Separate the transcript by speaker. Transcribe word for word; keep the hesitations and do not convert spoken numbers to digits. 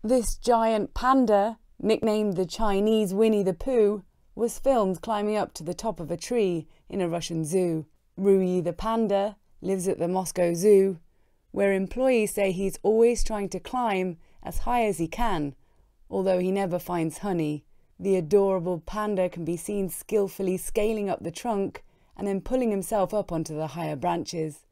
Speaker 1: This giant panda, nicknamed the Chinese Winnie the Pooh, was filmed climbing up to the top of a tree in a Russian zoo. Ruyi the panda lives at the Moscow Zoo, where employees say he's always trying to climb as high as he can, although he never finds honey. The adorable panda can be seen skillfully scaling up the trunk and then pulling himself up onto the higher branches.